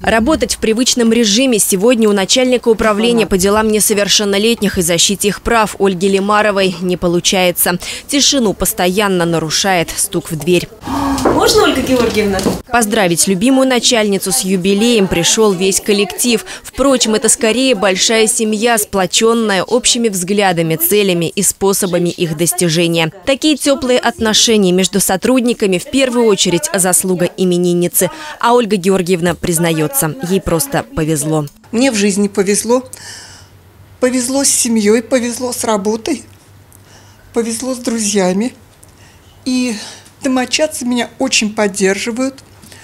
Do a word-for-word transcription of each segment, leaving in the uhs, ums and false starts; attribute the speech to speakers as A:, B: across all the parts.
A: Работать в привычном режиме сегодня у начальника управления по делам несовершеннолетних и защите их прав Ольги Лимаровой не получается. Тишину постоянно нарушает стук в дверь.
B: Можно, Ольга Георгиевна?
A: Поздравить любимую начальницу с юбилеем пришел весь коллектив. Впрочем, это скорее большая семья, сплоченная общими взглядами, целями и способами их достижения. Такие теплые отношения между сотрудниками в первую очередь заслуга именинницы. А Ольга Георгиевна признается, ей просто повезло.
C: Мне в жизни повезло. Повезло с семьей, повезло с работой, повезло с друзьями. И домочадцы меня очень поддерживают.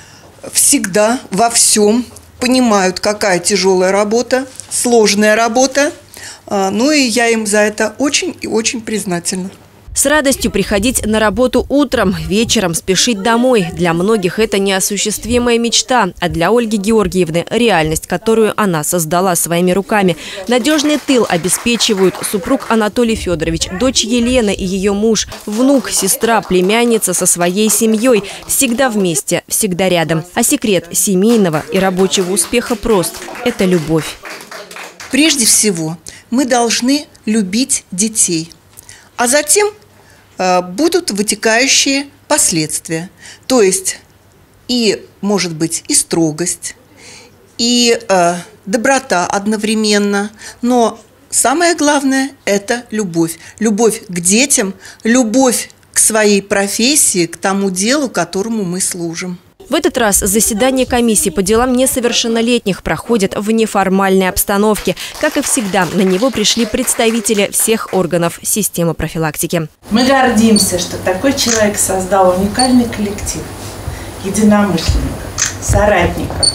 C: Всегда, во всем понимают, какая тяжелая работа, сложная работа. Ну и я им за это очень и очень признательна.
A: С радостью приходить на работу утром, вечером спешить домой. Для многих это неосуществимая мечта, а для Ольги Георгиевны – реальность, которую она создала своими руками. Надежный тыл обеспечивают супруг Анатолий Федорович, дочь Елена и ее муж, внук, сестра, племянница со своей семьей. Всегда вместе, всегда рядом. А секрет семейного и рабочего успеха прост – это любовь.
C: Прежде всего, мы должны любить детей, а затем будут вытекающие последствия. То есть и, может быть, и строгость, и э, доброта одновременно. Но самое главное – это любовь. Любовь к детям, любовь к своей профессии, к тому делу, которому мы служим.
A: В этот раз заседание комиссии по делам несовершеннолетних проходит в неформальной обстановке. Как и всегда, на него пришли представители всех органов системы профилактики.
D: Мы гордимся, что такой человек создал уникальный коллектив единомышленников, соратников.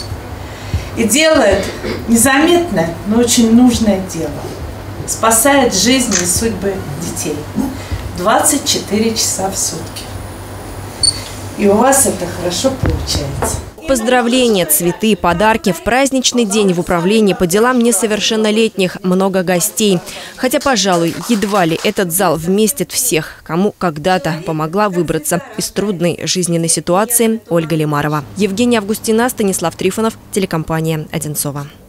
D: И делает незаметное, но очень нужное дело. Спасает жизни и судьбы детей. двадцать четыре часа в сутки. И у вас это хорошо получается.
A: Поздравления, цветы, подарки. В праздничный день в управлении по делам несовершеннолетних много гостей. Хотя, пожалуй, едва ли этот зал вместит всех, кому когда-то помогла выбраться из трудной жизненной ситуации Ольга Лимарова. Евгения Августина, Станислав Трифонов, телекомпания «Одинцово».